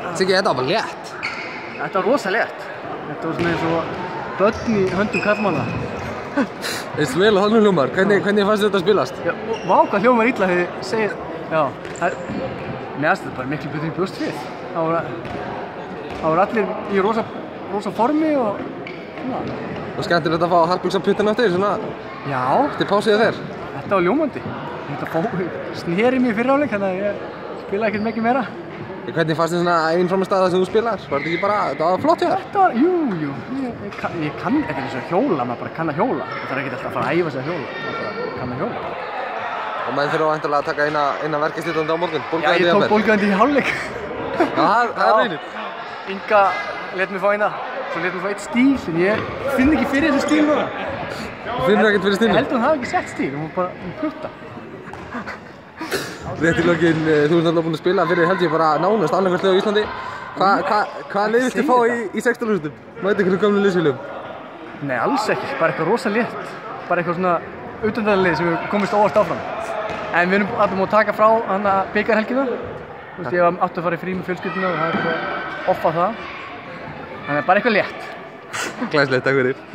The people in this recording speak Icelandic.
Siggi, þetta var bara létt. Þetta var rosa létt. Þetta var svona eins og börn í höndum karlmanna. Veist vel að þannig hljómar. Hvernig fannst þetta að spilast? Já, vá hvað hljómar illa þegar þið segir... Já, mér finnst þetta bara miklu betur í bjóst við. Það voru allir í rosa formi og... svona. Og skemmtilegt að fá harpulsa puttan eftir, svona... Já. Eftir pásiða þér. Þetta var ljómandi. Þetta sneri mig í fyrra áleik, þannig að ég spilaði ekkert mikið meira. Hvernig fannst þið svona einn framistæða sem þú spilar? Var þetta ekki bara... Þetta var flott hjá þér? Þetta var... Jú. Ég kann... Þetta er eins og hjóla, maður bara kann að hjóla. Það þarf ekkert alltaf að fara að æfa sig að hjóla. Maður bara kann að hjóla. Og menn þurfa væntanlega að taka eina verkefnisstjórnandi á morgun. Já, ég tók bólgandi í hálfleik. Já, það er reynir. Inga lét mig fá eina. Svo lét mig fá eitt stíl, en ég finn ekki fyrir þessu stíl núna. Þú finnur ekkert fyrir stílnum? Ég held að hún hafi ekki sett stíl, hún var bara prutta. Rétt í lokin, þú ert náttúrulega búinn að spila fyrir held ég bara nánast annarkvæmt lið á Íslandi. Hvaða lið viltu fá í 16 úrslitum? Mæta einhverjum gömlum liðsfélögum? Nei, alls ekki. Bara eitthvað rosa létt. Bara eitthvað svona utandaðarlið sem við komist óvart áfram. En við erum alltaf múið að taka frá hana bikarhelgina. Þú veist, ég átti að fara í frí með fjölskylduna og það er eitthvað offa það. Þannig bara eitthvað létt. Glæsilegt, takk fyrir.